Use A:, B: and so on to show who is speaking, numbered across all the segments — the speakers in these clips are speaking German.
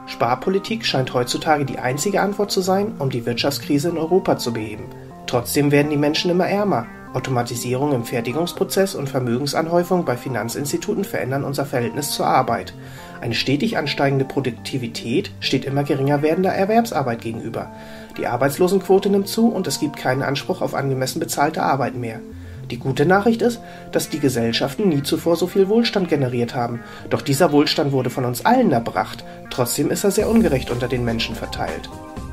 A: Sparpolitik scheint heutzutage die einzige Antwort zu sein, um die Wirtschaftskrise in Europa zu beheben. Trotzdem werden die Menschen immer ärmer. Automatisierung im Fertigungsprozess und Vermögensanhäufung bei Finanzinstituten verändern unser Verhältnis zur Arbeit. Eine stetig ansteigende Produktivität steht immer geringer werdender Erwerbsarbeit gegenüber. Die Arbeitslosenquote nimmt zu und es gibt keinen Anspruch auf angemessen bezahlte Arbeit mehr. Die gute Nachricht ist, dass die Gesellschaften nie zuvor so viel Wohlstand generiert haben. Doch dieser Wohlstand wurde von uns allen erbracht. Trotzdem ist er sehr ungerecht unter den Menschen verteilt.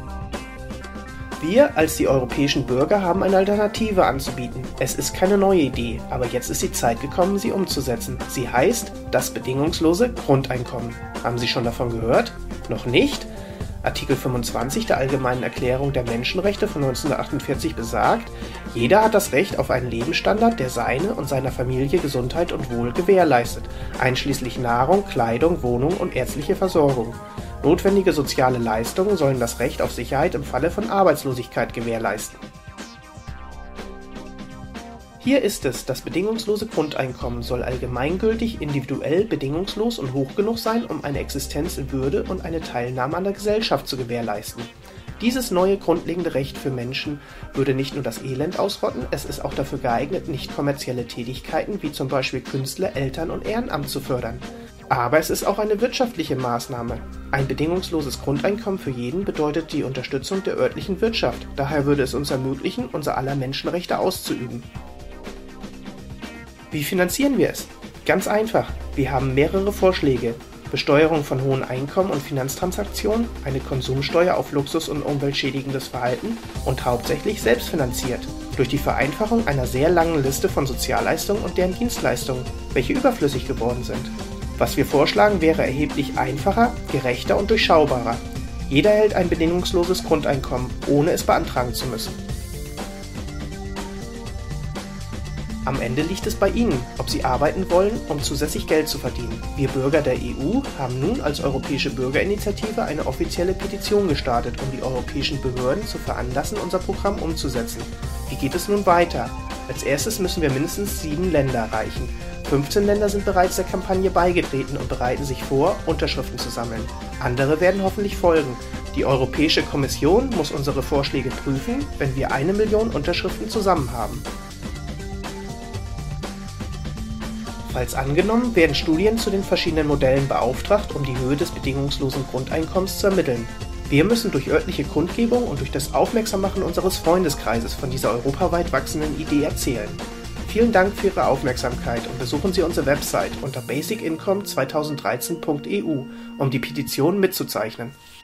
A: Wir als die europäischen Bürger haben eine Alternative anzubieten. Es ist keine neue Idee, aber jetzt ist die Zeit gekommen, sie umzusetzen. Sie heißt das bedingungslose Grundeinkommen. Haben Sie schon davon gehört? Noch nicht? Artikel 25 der Allgemeinen Erklärung der Menschenrechte von 1948 besagt, jeder hat das Recht auf einen Lebensstandard, der seine und seiner Familie Gesundheit und Wohl gewährleistet, einschließlich Nahrung, Kleidung, Wohnung und ärztliche Versorgung. Notwendige soziale Leistungen sollen das Recht auf Sicherheit im Falle von Arbeitslosigkeit gewährleisten. Hier ist es, das bedingungslose Grundeinkommen soll allgemeingültig, individuell, bedingungslos und hoch genug sein, um eine Existenz in Würde und eine Teilnahme an der Gesellschaft zu gewährleisten. Dieses neue grundlegende Recht für Menschen würde nicht nur das Elend ausrotten, es ist auch dafür geeignet, nicht kommerzielle Tätigkeiten wie zum Beispiel Künstler, Eltern und Ehrenamt zu fördern. Aber es ist auch eine wirtschaftliche Maßnahme. Ein bedingungsloses Grundeinkommen für jeden bedeutet die Unterstützung der örtlichen Wirtschaft. Daher würde es uns ermöglichen, unser aller Menschenrechte auszuüben. Wie finanzieren wir es? Ganz einfach. Wir haben mehrere Vorschläge. Besteuerung von hohen Einkommen und Finanztransaktionen, eine Konsumsteuer auf Luxus und umweltschädigendes Verhalten und hauptsächlich selbstfinanziert. Durch die Vereinfachung einer sehr langen Liste von Sozialleistungen und deren Dienstleistungen, welche überflüssig geworden sind. Was wir vorschlagen, wäre erheblich einfacher, gerechter und durchschaubarer. Jeder erhält ein bedingungsloses Grundeinkommen, ohne es beantragen zu müssen. Am Ende liegt es bei Ihnen, ob Sie arbeiten wollen, um zusätzlich Geld zu verdienen. Wir Bürger der EU haben nun als Europäische Bürgerinitiative eine offizielle Petition gestartet, um die europäischen Behörden zu veranlassen, unser Programm umzusetzen. Wie geht es nun weiter? Als erstes müssen wir mindestens 7 Länder erreichen. 15 Länder sind bereits der Kampagne beigetreten und bereiten sich vor, Unterschriften zu sammeln. Andere werden hoffentlich folgen. Die Europäische Kommission muss unsere Vorschläge prüfen, wenn wir 1 Million Unterschriften zusammen haben. Falls angenommen, werden Studien zu den verschiedenen Modellen beauftragt, um die Höhe des bedingungslosen Grundeinkommens zu ermitteln. Wir müssen durch örtliche Kundgebung und durch das Aufmerksammachen unseres Freundeskreises von dieser europaweit wachsenden Idee erzählen. Vielen Dank für Ihre Aufmerksamkeit und besuchen Sie unsere Website unter basicincome2013.eu, um die Petition mitzuzeichnen.